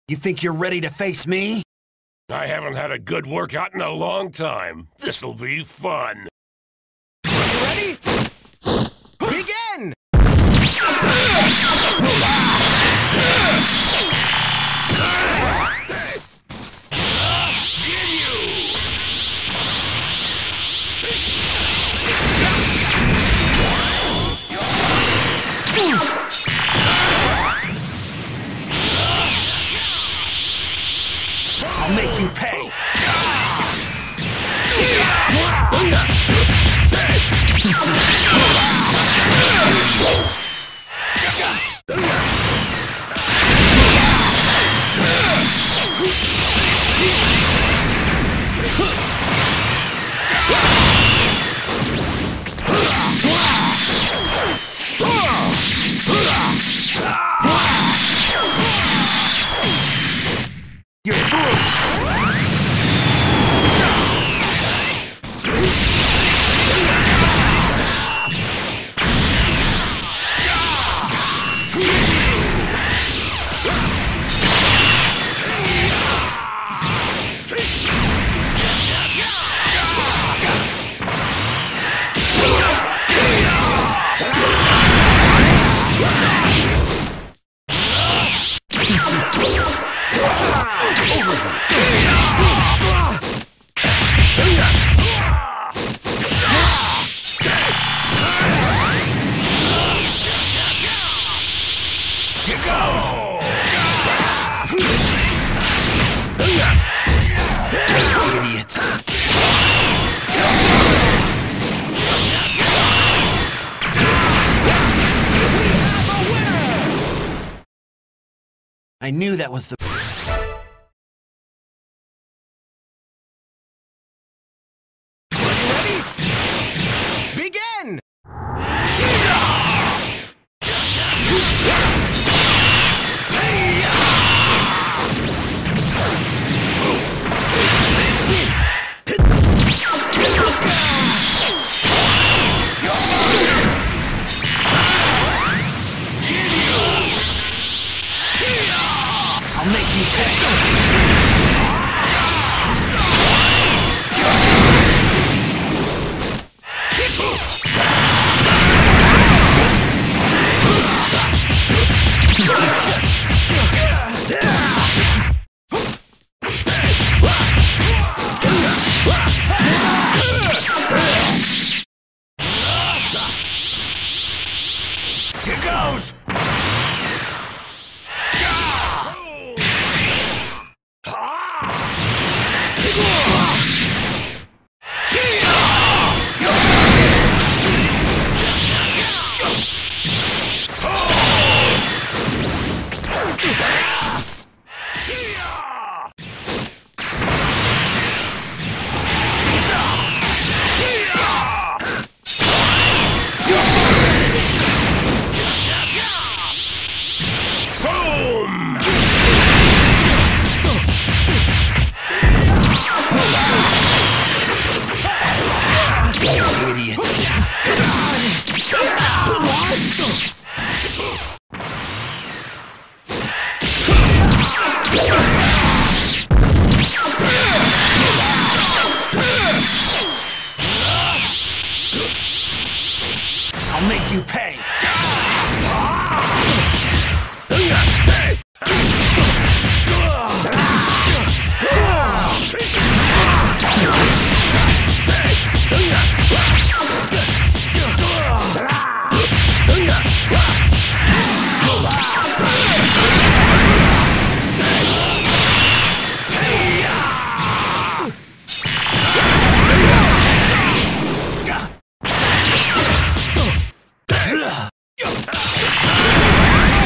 You think you're ready to face me? I haven't had a good workout in a long time. This'll be fun. You ready? Begin! I'll make you pay! You're through! I knew that was the... Ready? Begin! I'll make you pay! Here goes! I'll make you pay!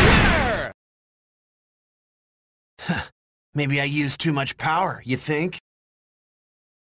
Maybe I used too much power, you think?